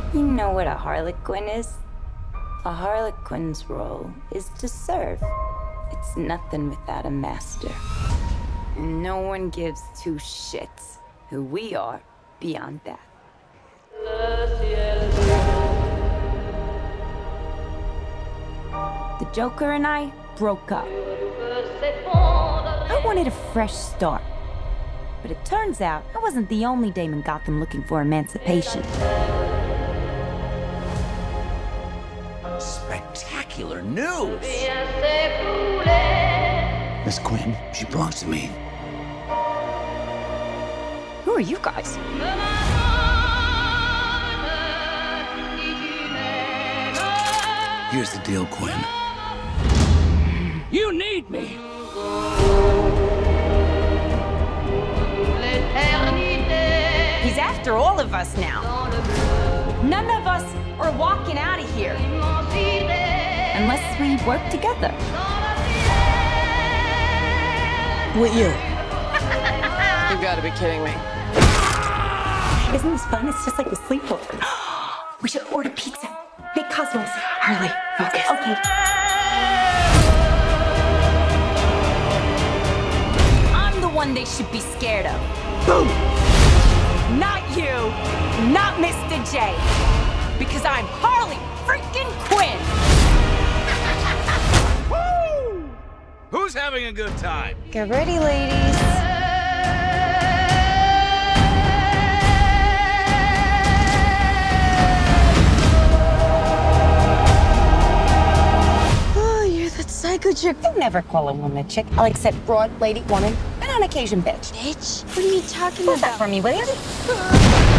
You know what a harlequin is? A harlequin's role is to serve. It's nothing without a master. And no one gives two shits who we are beyond that. The Joker and I broke up. I wanted a fresh start. But it turns out I wasn't the only dame in Gotham looking for emancipation. Spectacular news! Miss Quinn, she belongs to me. Who are you guys? Here's the deal, Quinn. You need me! He's after all of us now. None of us are walking out of here. Unless we work together. With you. You gotta be kidding me. Isn't this fun? It's just like a sleepover. We should order pizza. Make Cosmos. Harley, focus. Okay. I'm the one they should be scared of. Boom! Not you, not Mr. J. Because I'm Harley freaking Quinn! Woo! Who's having a good time? Get ready, ladies. Psycho chick. I never call a woman a chick. I'll accept broad, lady, woman, and on occasion bitch. Bitch? What are you talking What's about? that for me, will you?